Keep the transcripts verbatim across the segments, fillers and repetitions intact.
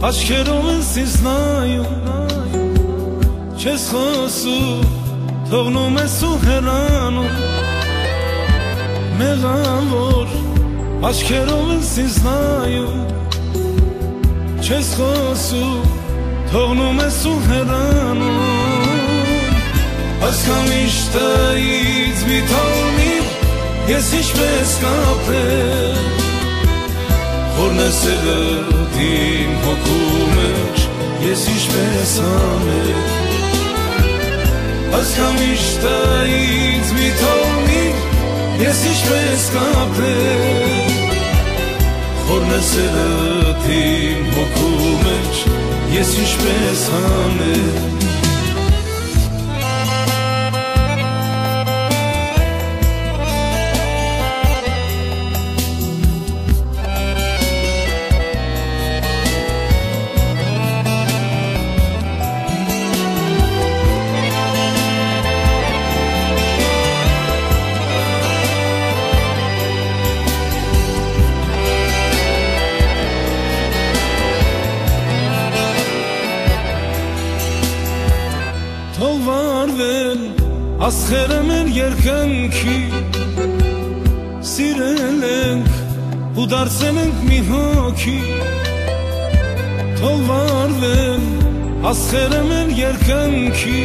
Աչքերով ինձ նայում չես խոսում, թողնում ես ու հեռանում մեղավոր աչքերով ինձ նայում չես խոսում, թողնում ես ու հեռանում Այսքան միշտից մի թողնիր ես ինչպես կապրել Որն է սերդ իմ հոգու մեջ ես ինչպես անել Այսքան միշտից մի թողնիր ես ինչպես կապրել Որն է սերդ իմ հոգու մեջ ես ինչպես անել Թող վարվեն աստղերը մեր երկնքի Սիրել ենք ու դարձել ենք մի հոգի Թող վարվեն աստղերը մեր երկնքի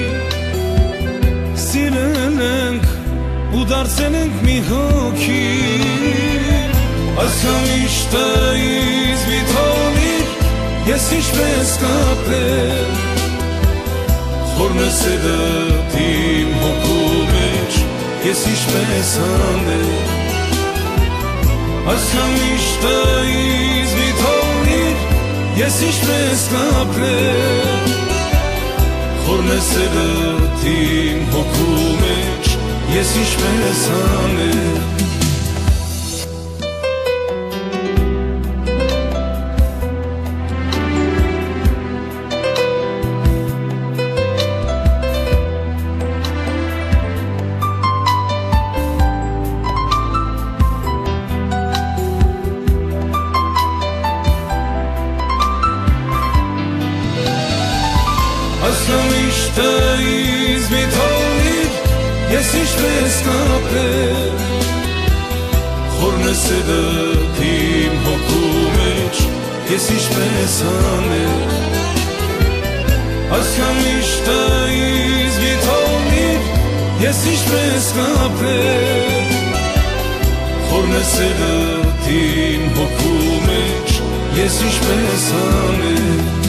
Սիրել ենք ու դարձել ենք մի հոգի Այսքան միշտից մի թողնիր ես ինչպես կապրել Որն է սերդ իմ հոգու մեջ ես ինչպես անել Այսքան միշտից մի թողնիր ես ինչպես կապրել Որն է սերդ իմ հոգու մեջ ես ինչպես անել Այսքան միշտից մի թողնիր ես ինչպես կապրել Որն է սերդ իմ հոգու մեջ ես ինչպես անել Այսքան միշտից մի թողնիր ես ինչպես կապրել Որն է սերդ իմ հոգու մեջ ես ինչպես անել